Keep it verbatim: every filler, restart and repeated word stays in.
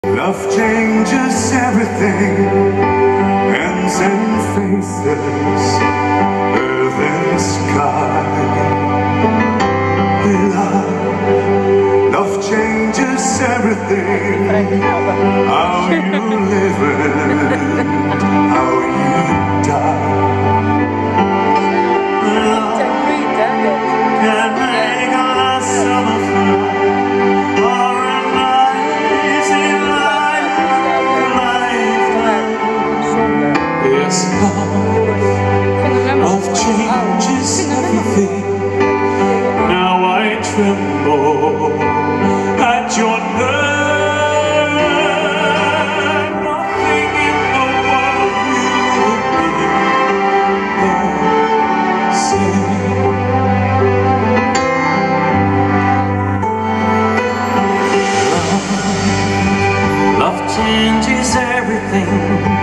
Love changes everything, ends and faces, earth and sky. Love, love changes everything, how you live and how you die. Love can make a summer fly. Love changes everything. Now I tremble at your name. Nothing in the world will be the same. Love, love changes everything.